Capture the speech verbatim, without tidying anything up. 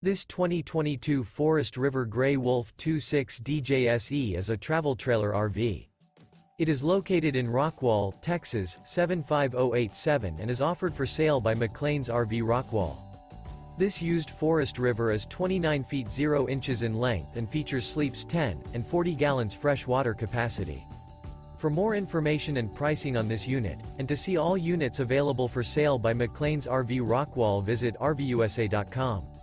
This twenty twenty-two Forest River Grey Wolf twenty-six D J S E is a travel trailer R V. It is located in Rockwall, Texas, seven five zero eight seven and is offered for sale by McClain's R V Rockwall. This used Forest River is twenty-nine feet zero inches in length and features sleeps ten and forty gallons fresh water capacity. For more information and pricing on this unit, and to see all units available for sale by McClain's R V Rockwall, visit R V U S A dot com.